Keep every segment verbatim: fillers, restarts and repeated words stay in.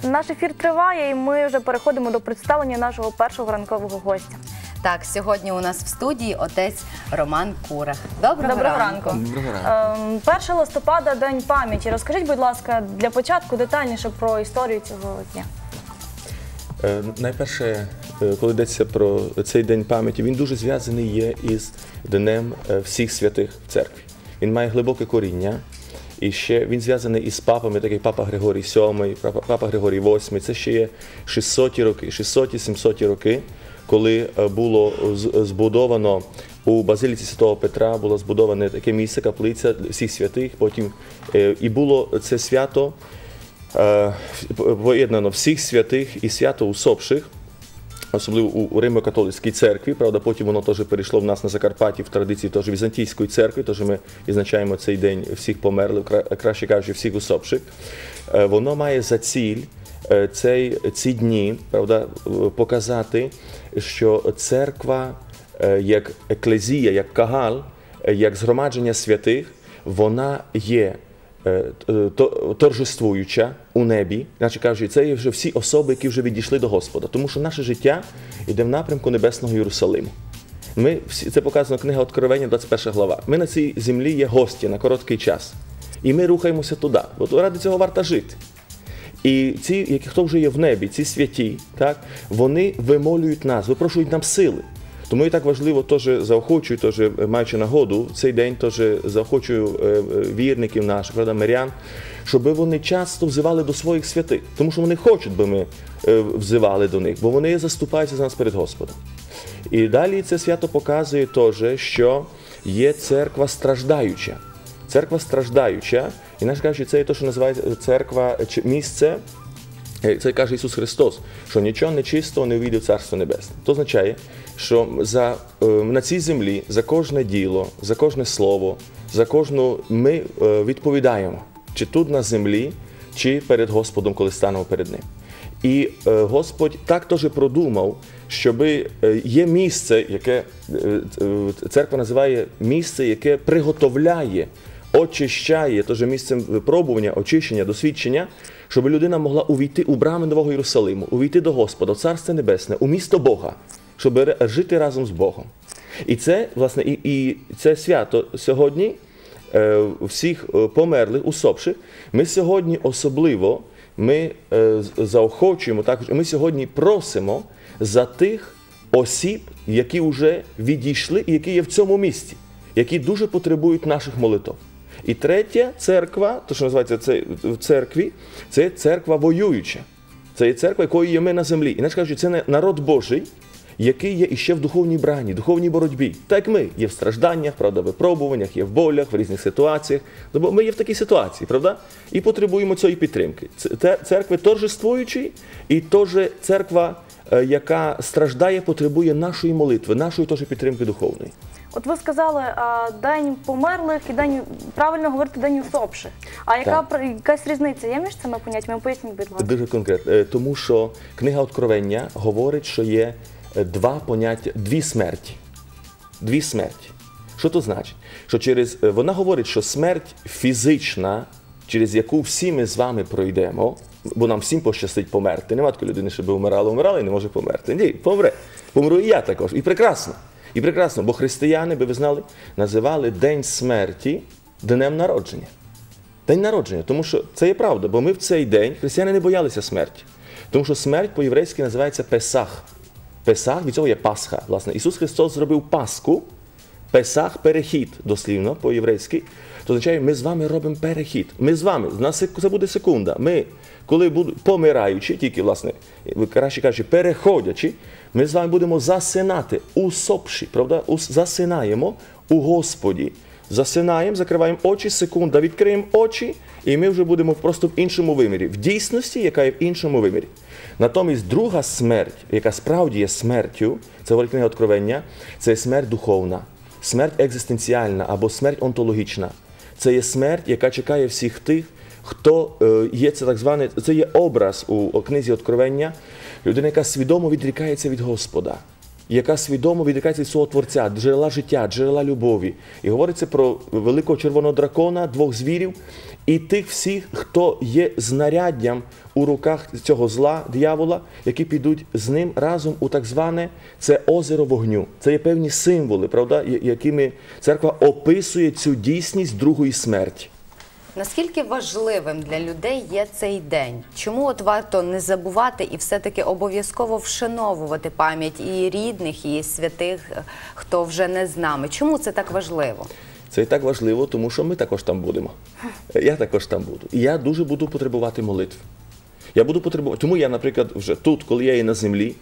наш ефір триває, і ми вже переходимо до представлення нашого першого ранкового гостя. Так, сьогодні у нас в студії отець Роман Курах. Доброго, Доброго ранку. ранку. Доброго ранку. Ем, першого листопада – День пам'яті. Розкажіть, будь ласка, для початку детальніше про історію цього дня. Е, Найперше, е, коли йдеться про цей День пам'яті, він дуже зв'язаний є із Днем е, всіх святих в церкві. Він має глибоке коріння. І ще він зв'язаний із папами, такий папа Григорій сьомий, папа, папа Григорій восьмий. Це ще є шістсоті роки, шістсоті-сімсоті роки, коли було збудовано у Базиліці Святого Петра, було збудоване таке місце, каплиця всіх святих. Потім і було це свято поєднано всіх святих і свято усопших, особливо у Римо-католицькій церкві, правда, потім воно теж перейшло в нас на Закарпатті в традиції теж Візантійської церкви, тож ми відзначаємо цей день всіх померлих, краще кажучи, всіх усопших. Воно має за ціль цей, ці дні, правда, показати, що церква як еклезія, як кагал, як згромадження святих, вона є торжествуюча у небі, наче кажуть, це є вже всі особи, які вже відійшли до Господа, тому що наше життя йде в напрямку Небесного Єрусалиму. Ми, це показано книга Откровення, двадцять перша глава. Ми на цій землі є гості на короткий час, і ми рухаємося туди, бо ради цього варто жити. І ці, які хто вже є в небі, ці святі, так, вони вимолюють нас, випрошують нам сили. Тому і так важливо, теж заохочую, теж, маючи нагоду, цей день теж заохочую вірників наших, правда, мирян, щоб вони часто взивали до своїх святих. Тому що вони хочуть, би ми взивали до них, бо вони заступаються за нас перед Господом. І далі це свято показує теж, що є церква страждаюча. Церква страждаюча, і наш кажуть, це є те, що називається церква, місце, це каже Ісус Христос, що нічого нечистого не увійде в Царство Небесне. Це означає, що за, на цій землі за кожне діло, за кожне слово, за кожну ми відповідаємо, чи тут на землі, чи перед Господом, коли станемо перед Ним. І Господь так теж продумав, щоб є місце, яке церква називає місце, яке приготовляє, очищає, теж місцем випробування, очищення, досвідчення, щоб людина могла увійти у брами Нового Єрусалиму, увійти до Господа, в Царство Небесне, у місто Бога, щоб жити разом з Богом. І це, власне, і, і це свято сьогодні, е, всіх померлих, усопших, ми сьогодні особливо, ми е, заохочуємо, також, ми сьогодні просимо за тих осіб, які вже відійшли і які є в цьому місті, які дуже потребують наших молитв. І третя церква, то що називається це, в церкві, це церква воююча. Це є церква, якою є ми на землі. Іначе кажуть, це народ Божий, який є іще в духовній брані, духовній боротьбі. Так як ми є в стражданнях, правда, в випробуваннях, є в болях, в різних ситуаціях. Бо ми є в такій ситуації, правда? І потребуємо цієї підтримки. Церкви торжествуючі і теж церква, яка страждає, потребує нашої молитви, нашої теж підтримки духовної. От ви сказали, День померлих і день, правильно говорити, День усопших. А яка, якась різниця є між цими поняттями? Поясніть, будь ласка. Дуже конкретно. Тому що книга Откровення говорить, що є два поняття, дві смерті. Дві смерті. Що це значить? Що через, вона говорить, що смерть фізична, через яку всі ми з вами пройдемо, бо нам всім пощастить померти. Нема такої людини, щоб вмирала, вмирала і не може померти. Ні, помре. Помру і я також. І прекрасно. І прекрасно, бо християни, би ви знали, називали День смерті Днем народження. День народження, тому що це є правда, бо ми в цей день, християни не боялися смерті. Тому що смерть по-єврейськи називається Песах. Песах, від цього є Пасха. Власне, Ісус Христос зробив Пасху, Песах – перехід, дослівно, по-єврейськи. То означає, ми з вами робимо перехід. Ми з вами, у нас це буде секунда. Ми, коли будемо помираючи, тільки, власне, краще кажучи, переходячи, ми з вами будемо засинати, усопші, правда? Засинаємо у Господі. Засинаємо, закриваємо очі, секунда, відкриємо очі, і ми вже будемо просто в іншому вимірі. В дійсності, яка є в іншому вимірі. Натомість друга смерть, яка справді є смертю, це говорить книга Откровення, це є смерть духовна, смерть екзистенціальна або смерть онтологічна. Це є смерть, яка чекає всіх тих, хто є, це так зване, це є образ у книзі Откровення, людина, яка свідомо відрікається від Господа. яка свідомо відрікається від свого Творця, джерела життя, джерела любові. І говориться про великого червоного дракона, двох звірів, і тих всіх, хто є знаряддям у руках цього зла, диявола, які підуть з ним разом у так зване, це озеро вогню. Це є певні символи, правда, якими церква описує цю дійсність другої смерті. Наскільки важливим для людей є цей день? Чому от варто не забувати і все-таки обов'язково вшановувати пам'ять і рідних, і святих, хто вже не з нами? Чому це так важливо? Це і так важливо, тому що ми також там будемо. Я також там буду. І я дуже буду потребувати молитв. Я буду потребувати. Тому я, наприклад, вже тут, коли я є на землі,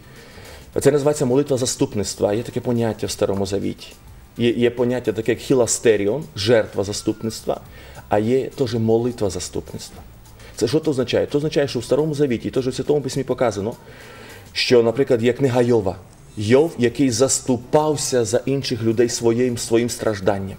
це називається молитва заступництва. Є таке поняття в Старому Завіті. Є, є поняття таке, як хіластеріон, жертва заступництва, а є теж молитва заступництва. Це що це означає? Це означає, що в Старому Завіті, теж в Святому Письмі показано, що, наприклад, є книга Йова. Йов, який заступався за інших людей своїм, своїм стражданням.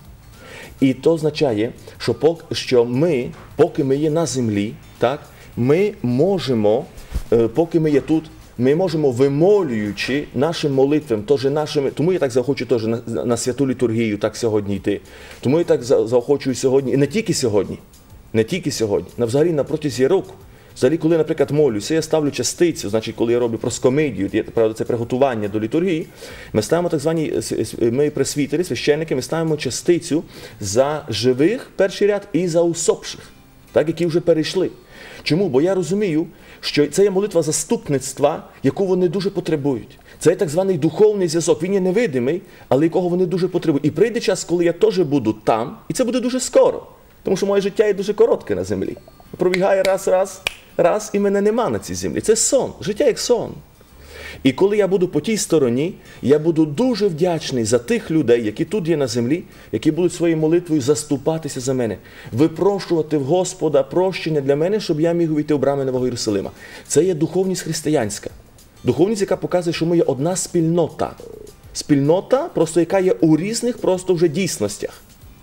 І це означає, що, поки, що ми, поки ми є на землі, так, ми можемо, поки ми є тут, ми можемо, вимолюючи нашим молитвам, тож нашими, тому я так заохочу теж на, на святу літургію так сьогодні йти. Тому я так заохочую сьогодні, і не тільки сьогодні, не тільки сьогодні, а взагалі на протязі року. Взагалі, коли, наприклад, молюся, я ставлю частицю, значить, коли я роблю проскомидію, правда, це приготування до літургії, ми ставимо так звані, ми пресвітери, священники, ми ставимо частицю за живих, перший ряд, і за усопших, так, які вже перейшли. Чому? Бо я розумію, що це є молитва заступництва, яку вони дуже потребують. Це є так званий духовний зв'язок. Він є невидимий, але якого вони дуже потребують. І прийде час, коли я теж буду там, і це буде дуже скоро. Тому що моє життя є дуже коротке на землі. Пробігає раз, раз, раз, і мене нема на цій землі. Це сон. Життя як сон. І коли я буду по тій стороні, я буду дуже вдячний за тих людей, які тут є на землі, які будуть своєю молитвою заступатися за мене, випрошувати в Господа прощення для мене, щоб я міг увійти в брами Нового Єрусалима. Це є духовність християнська. Духовність, яка показує, що ми є одна спільнота. Спільнота, просто яка є у різних просто вже дійсностях.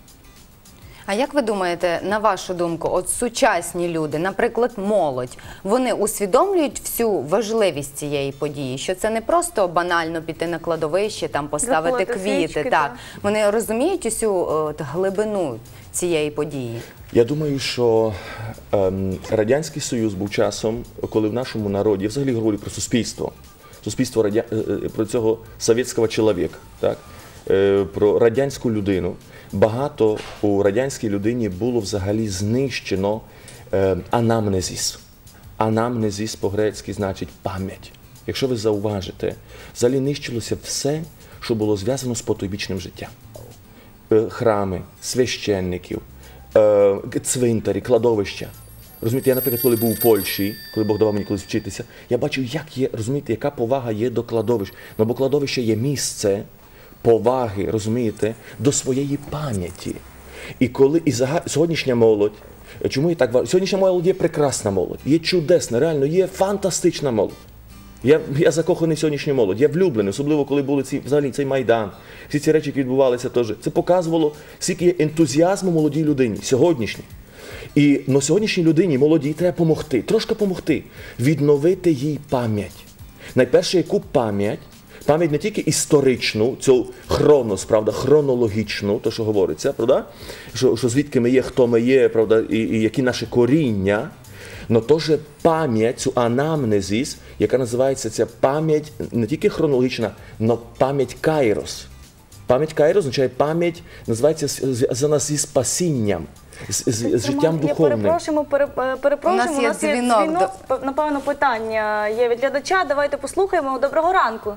А як ви думаєте, на вашу думку, от сучасні люди, наприклад, молодь, вони усвідомлюють всю важливість цієї події? Що це не просто банально піти на кладовище, там поставити Заходити квіти, свічки, так. так. Вони розуміють усю от, глибину цієї події? Я думаю, що ем, Радянський Союз був часом, коли в нашому народі, я взагалі говорю про суспільство, суспільство радя... про цього совєтського чоловіка, так? Е, про радянську людину. Багато у радянській людині було взагалі знищено е, анамнезіс. Анамнезіс по-грецьки значить пам'ять. Якщо ви зауважите, взагалі нищилося все, що було зв'язано з потойбічним життям. Е, храми, священників, е, цвинтарі, кладовища. Розумієте, я, наприклад, коли був у Польщі, коли Бог давав мені колись вчитися, я бачив, як є, розумієте, яка повага є до кладовищ. Ну, бо кладовище є місце поваги, розумієте, до своєї пам'яті. І коли і зага... сьогоднішня молодь, чому я так важливо? Сьогоднішня молодь є прекрасна молодь, є чудесна, реально, є фантастична молодь. Я, я закоханий в сьогоднішню молодь, я влюблений, особливо коли були ці, взагалі, цей Майдан, всі ці речі, які відбувалися теж. Це показувало, скільки є ентузіазму молодій людині, сьогоднішній. І на сьогоднішній людині, молодій, треба допомогти, трошки допомогти, відновити їй пам'ять. Найперше, яку пам'ять? Пам'ять не тільки історичну, цю хронос, правда, хронологічну, то, що говориться, правда, що, що звідки ми є, хто ми є, правда, і, і які наші коріння, але теж пам'ять, цю анамнезіс, яка називається ця пам'ять не тільки хронологічна, але пам'ять кайрос. Пам'ять кайрос означає пам'ять, називається зв'язана зі спасінням, з, з, з життям Я духовним. перепрошуємо, пере, перепрошуємо, У нас є дзвінок. дзвінок, напевно, питання є від глядача, давайте послухаємо. Доброго ранку.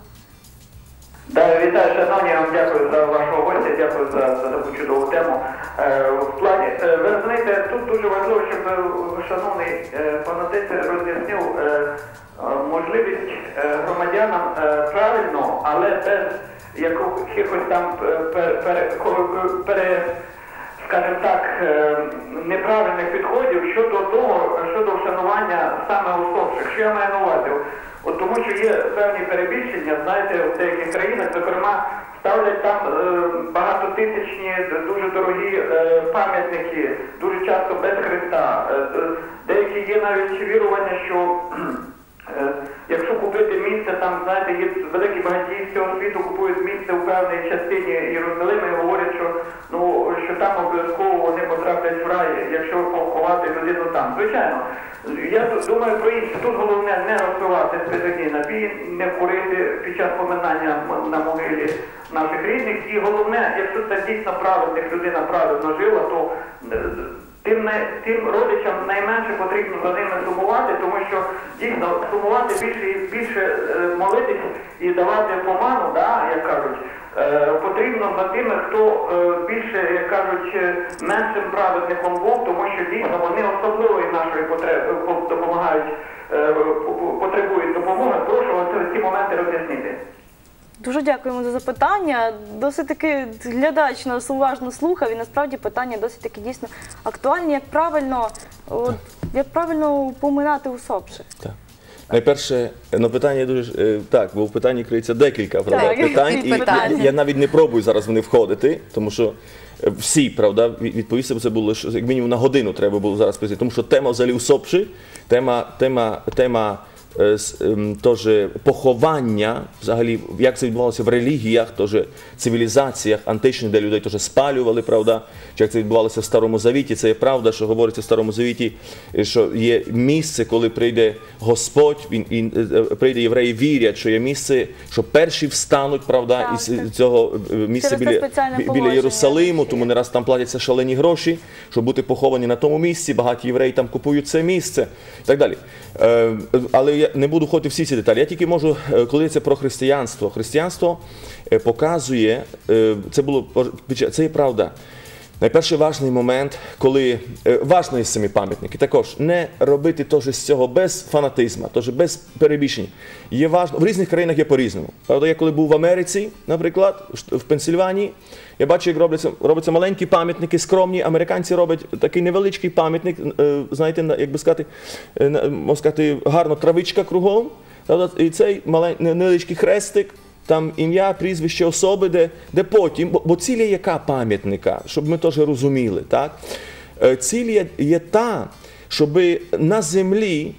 Так, вітаю, шановні, я вам дякую за вашого гостя, дякую за, за таку чудову тему. Е, в плані, е, ви розумієте, тут дуже важливо, щоб е, шановний е, пан отець роз'яснив е, е, можливість е, громадянам е, правильно, але без якихось там пере, пере, пере, скажімо так, е, неправильних підходів щодо того, щодо вшанування саме усопших. Що я маю на увазі? От тому що є певні перебільшення, знаєте, в деяких країнах, зокрема, ставлять там е, багатотисячні, дуже дорогі е, пам'ятники, дуже часто без Христа. Е, деякі є навіть вірування, що Е, Якщо купити місце, там, знаєте, є великі багатії всього світу, купують місце у певній частині Єрусалима і говорять, що, ну, що там обов'язково вони потраплять в рай, якщо поховати людину там. Звичайно, я думаю про інше. Тут головне не розпивати спиртні напій, не курити під час поминання на могилі наших рідних. І головне, якщо це дійсно праведник, людина праведно жила, то Тим, не, тим родичам найменше потрібно за ними сумувати, тому що дійсно сумувати більше і більше е, молитись і давати поману, да, як кажуть, е, потрібно за тими, хто е, більше, як кажуть, е, меншим праведником був, тому що дійсно вони особливої нашої потреби допомагають, е, потребують допомоги. Прошу вас ці моменти роз'яснити. Дуже дякуємо за запитання. Досить таки глядач нас уважно слухав, і насправді питання досить таки дійсно актуальні. Як правильно, от, як правильно поминати усопших? Так. Найперше, ну, питання дуже, е, так, бо в питанні криється декілька, правда, Так, питань, і питань. я навіть не пробую зараз в них входити, тому що е, всі, правда, від- відповісти, бо це було, що, як мінімум на годину треба було зараз прийти, тому що тема взагалі усопші, тема, тема, тема е, с- ем, теж поховання, взагалі, як це відбувалося в релігіях, теж цивілізаціях античних, де людей теж спалювали, правда, чи як це відбувалося в Старому Завіті, це є правда, що говориться в Старому Завіті, е, що є місце, коли прийде Господь, він, він, е, прийде євреї, вірять, що є місце, що перші встануть, правда, Так, із так. цього е, місця Через те біля, спеціальне бі- біля положення. Єрусалиму, тому не раз там платяться шалені гроші, щоб бути поховані на тому місці, багаті євреї там купують це місце і так далі. Е, Але я не буду ходити в всі ці деталі. Я тільки можу, е, коли це про християнство. Християнство е, показує, е, це було, це є правда. Найперший важний момент, коли е, важливо є самі пам'ятники, також не робити теж з цього без фанатизму, теж без перебільшень. Є важливо, в різних країнах є по-різному. Правда, я коли був в Америці, наприклад, в Пенсильванії, я бачу, як робляться, робляться маленькі пам'ятники, скромні. Американці роблять такий невеличкий пам'ятник, е, знаєте, на- як би сказати, е, на- можна сказати, гарно травичка кругом, правда, і цей маленький невеличкий хрестик, там ім'я, прізвище особи, де, де потім, бо, бо ціль є яка пам'ятника, щоб ми теж розуміли, так? Е, Ціль є, є та, щоб на землі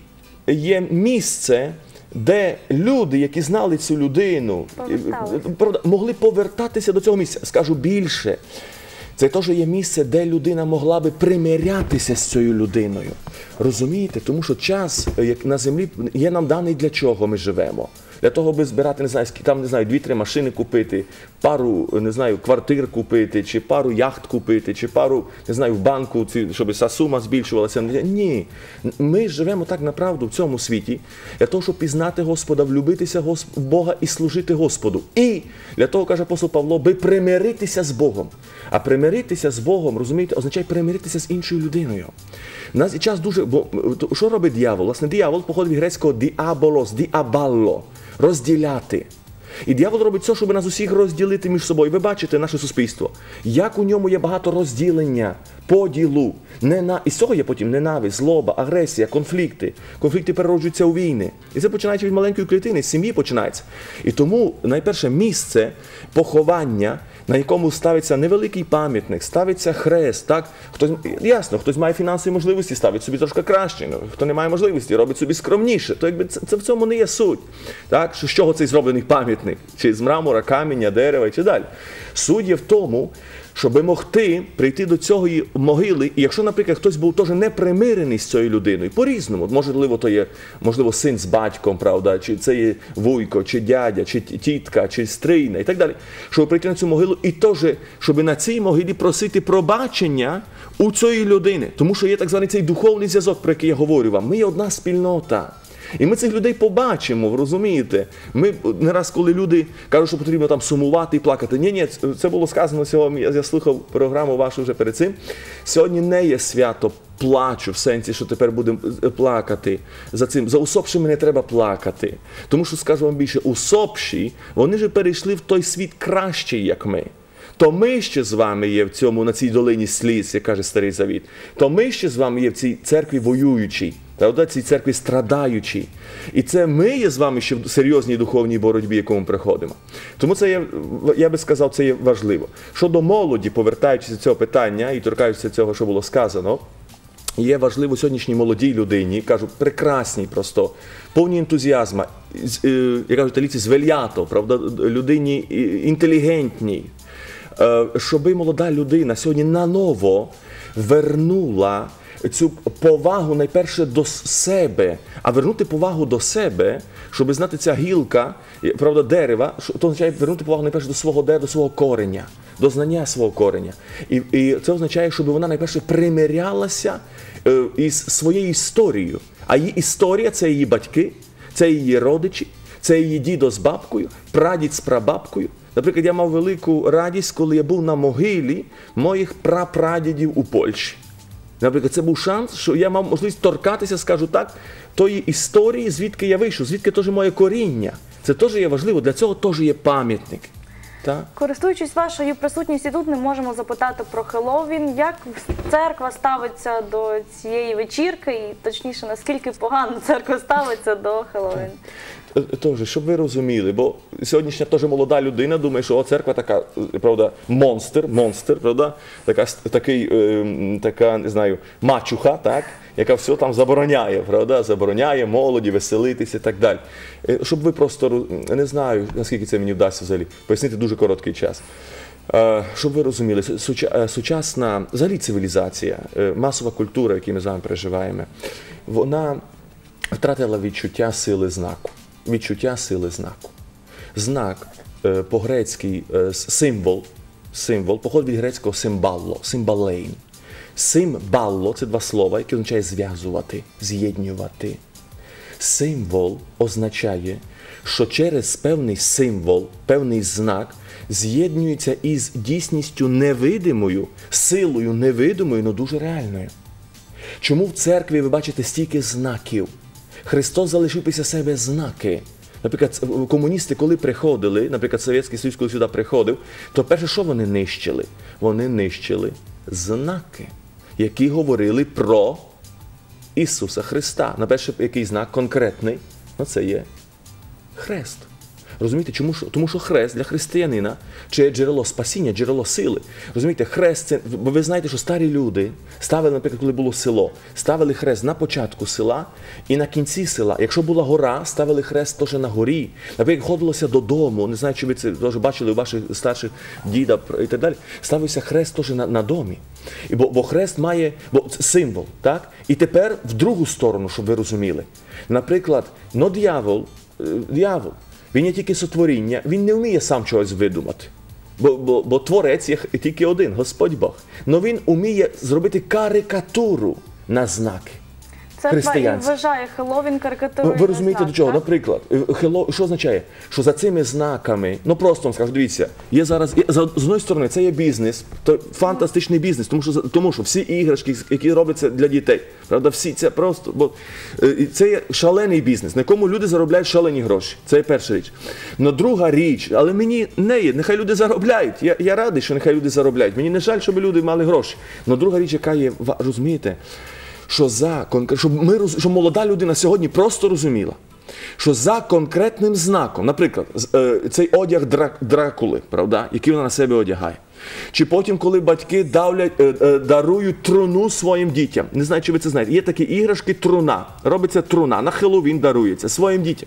є місце, де люди, які знали цю людину, Повертались. е, правда, могли повертатися до цього місця. Скажу більше, це теж є місце, де людина могла би примирятися з цією людиною. Розумієте? Тому що час, як на землі, є нам даний, для чого ми живемо. Для того, аби збирати, не знаю, скільки там, не знаю, дві-три машини купити, пару, не знаю, квартир купити, чи пару яхт купити, чи пару, не знаю, в банку, ці- щоб ця сума збільшувалася. Ні. Ми живемо так направду в цьому світі, для того, щоб пізнати Господа, влюбитися в Бога і служити Господу. І для того, каже апостол Павло, би примиритися з Богом. А примиритися з Богом, розумієте, означає примиритися з іншою людиною. У нас і час дуже, бо то, що робить диявол? Власне, диявол походить від грецького діаболос, діабалло, розділяти. І диявол робить все, щоб нас усіх розділити між собою. Ви бачите наше суспільство, як у ньому є багато розділення, поділу. Нена... І з цього є потім ненависть, злоба, агресія, конфлікти. Конфлікти перероджуються у війни. І це починається від маленької клітини, з сім'ї починається. І тому найперше місце поховання, на якому ставиться невеликий пам'ятник, ставиться хрест, так? Хтось, ясно, хтось має фінансові можливості, ставить собі трошки краще, ну, хто не має можливості, робить собі скромніше. То якби це, це в цьому не є суть. Так? Що, з чого цей зроблений пам'ятник? Чи з мрамора, каміння, дерева і чи далі. Суть є в тому, щоб могти прийти до цієї могили, і якщо, наприклад, хтось був теж не примирений з цією людиною, по-різному, можливо, то є, можливо, син з батьком, правда, чи це є вуйко, чи дядя, чи тітка, чи стрийна і так далі, щоб прийти на цю могилу і теж, щоб на цій могилі просити пробачення у цієї людини, тому що є так званий цей духовний зв'язок, про який я говорю вам, ми є одна спільнота. І ми цих людей побачимо, ви розумієте? Ми не раз, коли люди кажуть, що потрібно там сумувати і плакати. Ні, ні, це було сказано сьогодні, я слухав програму вашу вже перед цим. Сьогодні не є свято плачу в сенсі, що тепер будемо плакати за цим. За усопшими не треба плакати. Тому що, скажу вам більше, усопші, вони ж перейшли в той світ кращий, як ми. То ми ще з вами є в цьому, на цій долині сліз, як каже Старий Завіт. То ми ще з вами є в цій церкві воюючій, правда, цій церкві страдаючій. І це ми є з вами ще в серйозній духовній боротьбі, яку ми приходимо. Тому це є, я би сказав, це є важливо. Щодо молоді, повертаючись до цього питання і торкаючись цього, що було сказано, є важливо сьогоднішній молодій людині, кажу, прекрасній просто, повні ентузіазму, як кажуть італійці, звельято, правда, людині інтелігентній, щоб молода людина сьогодні наново вернула цю повагу найперше до себе, а вернути повагу до себе, щоб знати ця гілка, правда, дерева, то означає вернути повагу найперше до свого дерева, до свого кореня, до знання свого кореня. І, і це означає, щоб вона найперше примирялася е, із своєю історією. А її історія – це її батьки, це її родичі, це її дідо з бабкою, прадід з прабабкою. Наприклад, я мав велику радість, коли я був на могилі моїх прапрадідів у Польщі. Наприклад, це був шанс, що я мав можливість торкатися, скажу так, тої історії, звідки я вийшов, звідки теж моє коріння. Це теж є важливо, для цього теж є пам'ятник. Так? Користуючись вашою присутністю тут, не можемо запитати про Хеллоуін. Як церква ставиться до цієї вечірки, і точніше, наскільки погано церква ставиться до Хеллоуін? Тож, щоб ви розуміли, бо сьогоднішня теж молода людина думає, що о, церква така, правда, монстр, монстр, правда, така, такий, е, така, не знаю, мачуха, так, яка все там забороняє, правда, забороняє молоді веселитися і так далі. Е, щоб ви просто, не знаю, наскільки це мені вдасться взагалі, пояснити дуже короткий час. Е, щоб ви розуміли, суча, сучасна, взагалі цивілізація, е, масова культура, яку ми з вами переживаємо, вона втратила відчуття сили знаку. Відчуття сили знаку. Знак е, по-грецьки е, символ, символ походить від грецького симбалло, симбалейн. Симбалло – це два слова, які означає зв'язувати, з'єднювати. Символ означає, що через певний символ, певний знак з'єднується із дійсністю невидимою, силою невидимою, але дуже реальною. Чому в церкві ви бачите стільки знаків? Христос залишив після себе знаки. Наприклад, комуністи, коли приходили, наприклад, Совєтський Союз, коли сюди приходив, то перше, що вони нищили? Вони нищили знаки, які говорили про Ісуса Христа. Найперше, який знак конкретний? Ну, це є хрест. Розумієте, чому? Тому що хрест для християнина – це джерело спасіння, джерело сили. Розумієте, хрест – це, бо ви знаєте, що старі люди ставили, наприклад, коли було село, ставили хрест на початку села і на кінці села. Якщо була гора, ставили хрест теж на горі. Наприклад, ходилося додому, не знаю, чи ви це теж бачили у ваших старших діда і так далі, ставився хрест теж на, на домі. І бо, бо хрест має, бо це символ, так? І тепер в другу сторону, щоб ви розуміли. Наприклад, но диявол, диявол, він є тільки сотворіння, він не вміє сам чогось видумати. Бо, бо, бо творець є тільки один, Господь Бог. Но він вміє зробити карикатуру на знаки. Церква і вважає Хеллоуін карикатурою. Ви розумієте, знак, до чого? так? Наприклад, Хелло... що означає? Що за цими знаками, ну просто вам скажу, дивіться, є зараз, з однієї сторони, це є бізнес, то фантастичний бізнес, тому що, тому що всі іграшки, які робляться для дітей, правда, всі, це просто, бо це є шалений бізнес, на якому люди заробляють шалені гроші, це є перша річ. Но друга річ, але мені не є, нехай люди заробляють, я, я радий, що нехай люди заробляють, мені не жаль, щоб люди мали гроші. Но друга річ, яка є, розумієте, що за щоб ми щоб молода людина сьогодні просто розуміла, що за конкретним знаком, наприклад, цей одяг Дракули, правда, який вона на себе одягає. Чи потім, коли батьки давлять, дарують труну своїм дітям. Не знаю, чи ви це знаєте. Є такі іграшки труна. Робиться труна, на Хеллоуін дарується своїм дітям.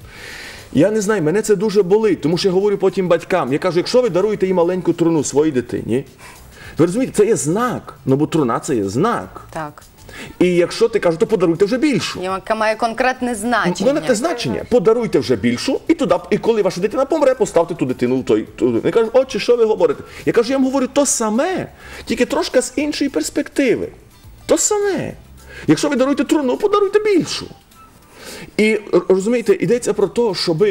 Я не знаю, мене це дуже болить, тому що я говорю потім батькам. Я кажу, якщо ви даруєте їй маленьку труну своїй дитині, ви розумієте, це є знак. Ну, бо труна – це є знак. Так. І якщо ти кажеш, то подаруйте вже більшу. Яка має конкретне значення. Воно те значення. Подаруйте вже більшу, і туди, і коли ваша дитина помре, поставте ту дитину в той. Туди. Я кажу, отче, що ви говорите? Я кажу, я вам говорю то саме, тільки трошки з іншої перспективи. То саме. Якщо ви даруєте труну, подаруйте більшу. І, розумієте, йдеться про те, щоб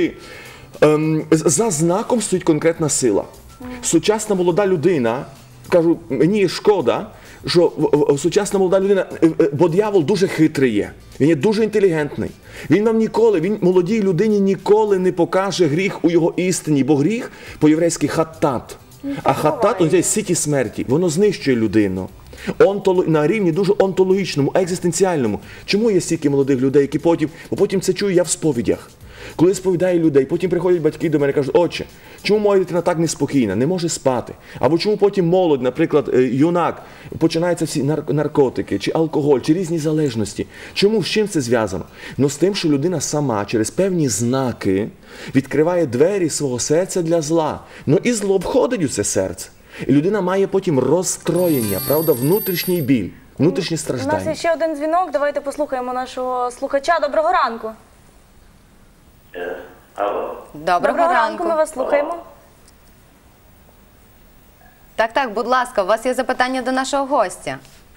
ем, за знаком стоїть конкретна сила. Сучасна молода людина, кажу, мені шкода, що сучасна молода людина, бо диявол дуже хитрий є, він є дуже інтелігентний. Він вам ніколи, він молодій людині ніколи не покаже гріх у його істині, бо гріх по-єврейськи хаттат. А хаттат, означає сіті смерті, воно знищує людину. Онтолог... На рівні дуже онтологічному, екзистенціальному. Чому є стільки молодих людей, які потім, бо потім це чую я в сповідях. Коли сповідаю людей, потім приходять батьки до мене і кажуть, отче, Чому моя дитина так неспокійна, не може спати? Або чому потім молодь, наприклад, е, юнак, починаються всі нар- наркотики, чи алкоголь, чи різні залежності? Чому, з чим це зв'язано? Ну з тим, що людина сама через певні знаки відкриває двері свого серця для зла. Ну і зло входить у це серце. І людина має потім розстроєння, правда, внутрішній біль, внутрішні У нас є страждання. ще один дзвінок. Давайте послухаємо нашого слухача. Доброго ранку. Е, Алло. Доброго, ранку. Ми вас слухаємо. Так, так, будь ласка, у вас є запитання до нашого гостя.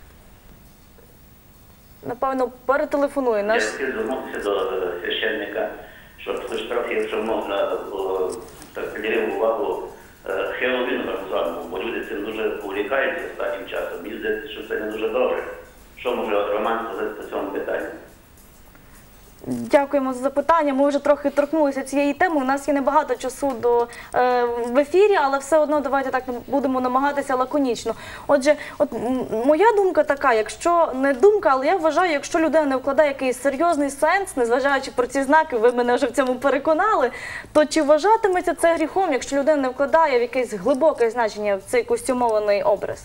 Напевно, перетелефонує Я наш. хотів звернутися до е, священника, щоб хоч трохи, якщо можна, о, так приділив увагу е, Хеллоуіну так званому, бо люди цим дуже увлікаються останнім часом. Мені здається, що це не дуже добре. Що може от Роман сказати по цьому питанню? Дякуємо за запитання. Ми вже трохи торкнулися цієї теми. У нас є небагато часу до, е, в ефірі, але все одно давайте так будемо намагатися лаконічно. Отже, от м, моя думка така, якщо не думка, але я вважаю, якщо людина не вкладає якийсь серйозний сенс, незважаючи про ці знаки, ви мене вже в цьому переконали, то чи вважатиметься це гріхом, якщо людина не вкладає в якесь глибоке значення в цей костюмований образ?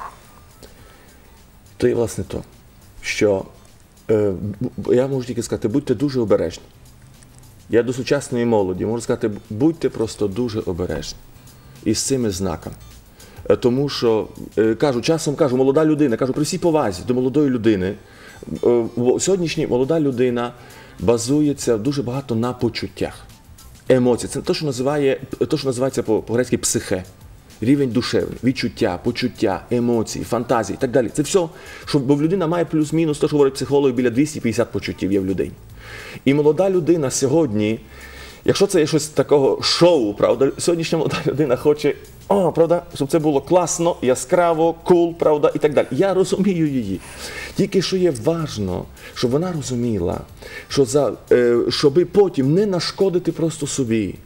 То є, власне, то, що е, б- я можу тільки сказати, будьте дуже обережні. Я до сучасної молоді можу сказати, будьте просто дуже обережні із цими знаками. Е, Тому що, е, кажу, часом кажу, молода людина, кажу, при всій повазі до молодої людини, е, бо сьогоднішня молода людина базується дуже багато на почуттях, емоцій. Це те, що називає, те, що називається по- по-грецьки психе. Рівень душевний, відчуття, почуття, емоції, фантазії і так далі. Це все, що, бо людина має плюс-мінус, то, що говорить психологи, біля двісті п'ятдесят почуттів є в людині. І молода людина сьогодні, якщо це є щось такого шоу, правда, сьогоднішня молода людина хоче, о, правда, щоб це було класно, яскраво, кул, правда, і так далі. Я розумію її. Тільки що є важно, щоб вона розуміла, що за, е, щоби потім не нашкодити просто собі.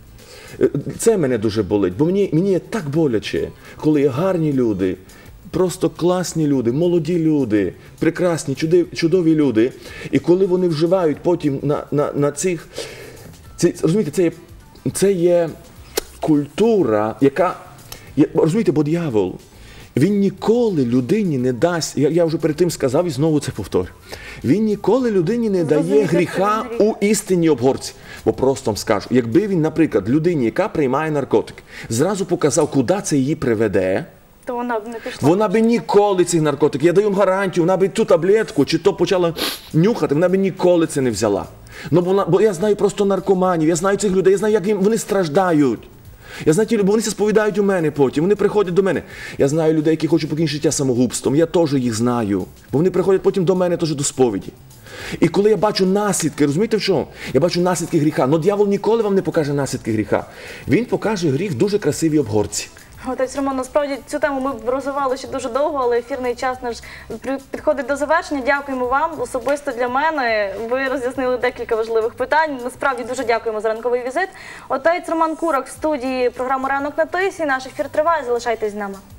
Це мене дуже болить, бо мені, мені є так боляче, коли є гарні люди, просто класні люди, молоді люди, прекрасні, чудові, чудові люди, і коли вони вживають потім на, на, на цих, це, розумієте, це є, це є культура, яка, є- розумієте, бо диявол, він ніколи людині не дасть, я, я вже перед тим сказав і знову це повторю, він ніколи людині не дає Зрозуміти, гріха що він у істинній обгорці. Бо просто вам скажу, якби він, наприклад, людині, яка приймає наркотики, зразу показав, куди це її приведе, То вона б не пішла. вона би ніколи цих наркотиків, я даю вам гарантію, вона би ту таблетку чи то почала нюхати, вона би ніколи це не взяла. Ну, бо, вона, бо я знаю просто наркоманів, я знаю цих людей, я знаю, як їм, вони страждають. Я знаю, ті люди, бо вони це сповідають у мене потім, вони приходять до мене. Я знаю людей, які хочуть покінчити життя самогубством, я теж їх знаю, бо вони приходять потім до мене теж до сповіді. І коли я бачу наслідки, розумієте в чому? Я бачу наслідки гріха. Ну дьявол ніколи вам не покаже наслідки гріха. Він покаже гріх в дуже красивій обгорці. Отець Роман, насправді цю тему ми б розвивали ще дуже довго, але ефірний час наш при- підходить до завершення. Дякуємо вам особисто для мене. Ви роз'яснили декілька важливих питань. Насправді дуже дякуємо за ранковий візит. Отець Роман Курак в студії програми «Ранок на тисі». Наш ефір триває. Залишайтесь з нами.